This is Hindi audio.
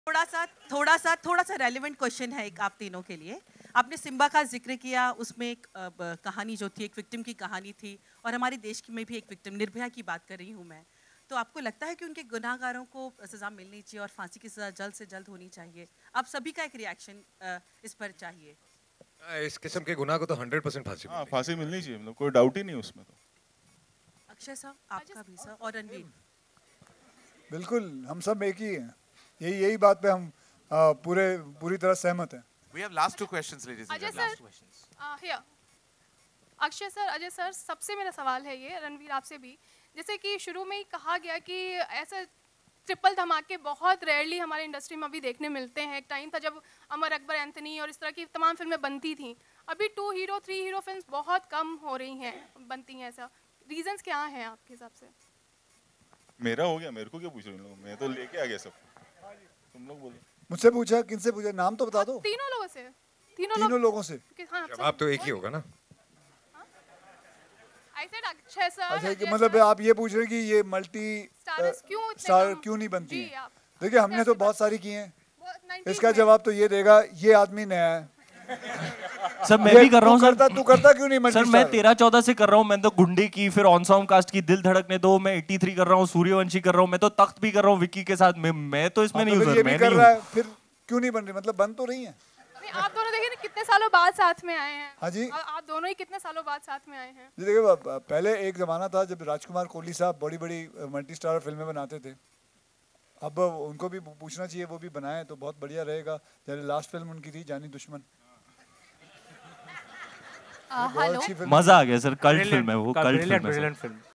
थोड़ा सा रेलेवेंट क्वेश्चन है एक आप तीनों के लिए। आपने सिम्बा का जिक्र किया, उसमें एक कहानी जो थी, एक विक्टिम की कहानी थी, और हमारे देश की में भी एक विक्टिम निर्भया की बात कर रही हूँ मैं। तो आपको लगता है कि उनके गुनाहगारों को सजा मिलनी चाहिए और फांसी की सजा जल्द से जल्द होनी चाहिए? आप सभी का एक रिएक्शन इस पर चाहिए। इस किस्म के गुनाह को तो 100% फांसी मिलनी चाहिए, मतलब कोई डाउट ही नहीं उसमें। तो अक्षय साहब, आपका भी सर, और रणवीर। बिल्कुल, हम सब एक ही हैं। यही बात पे हम पूरी तरह सहमत हैं। We have last two questions, ladies and Ajay gentlemen. Sir, Akshay sir, Ajay sir, सबसे मेरा सवाल है ये, रणवीर आपसे भी। जैसे कि शुरू में ही कहा गया कि ऐसे ट्रिपल धमाके बहुत रेयरली हमारे इंडस्ट्री में अभी देखने मिलते हैं। एक टाइम था जब अमर अकबर, एंथनी और इस तरह की तमाम फिल्में बनती थी। अभी 2 हीरो 3 हीरो फिल्म्स बहुत कम हो रही हैं, बनती हैं। ऐसा रीजंस क्या हैं आपके हिसाब से? मेरा हो गया, मेरे को क्या पूछ रहे हो? मैं तो लेके आ गया सब। तुम लोग बोलो। मुझसे पूछा, किनसे पूछा? नाम तो बता दो। तीनों लोगों से। तीनों लोगों से। हाँ, जवाब तो एक ही होगा ना। अक्षय सर, अच्छा, मतलब आप ये पूछ रहे हैं कि ये मल्टी स्टार क्यों नहीं बनती है? देखिए, हमने तो बहुत सारी की हैं। इसका जवाब तो ये देगा, ये आदमी नया है। सर मैं भी कर रहा हूँ सर। तू करता क्यों नहीं मल्टी सर? मैं 13-14 से कर रहा हूँ। मैंने तो गुंडी की, फिर ऑन सॉन्ग कास्ट की, दिल धड़कने दो, मैं 83 कर रहा हूँ, सूर्यवंशी कर रहा हूँ, मैं तो तख्त भी कर रहा हूँ विक्की के साथ। मैं तो इसमें नहीं हूँ सर। मैं नहीं हूँ। फिर क्यों नहीं बन रही? मतलब बन तो रही है। आप दोनों देखिए कितने सालों बाद साथ में आए हैं। हाँ जी, आप दोनों ही कितने सालों बाद साथ में आए हैं। जी देखिए, पहले एक जमाना था जब राजकुमार कोहली साहब बड़ी बड़ी मल्टी स्टार फिल्में बनाते थे। अब उनको भी पूछना चाहिए, वो भी बनाए तो बहुत बढ़िया रहेगा। जैसे लास्ट फिल्म उनकी थी जानी दुश्मन, मजा आ गया सर। कल्ट फिल्म है वो, कल्ट फिल्म है।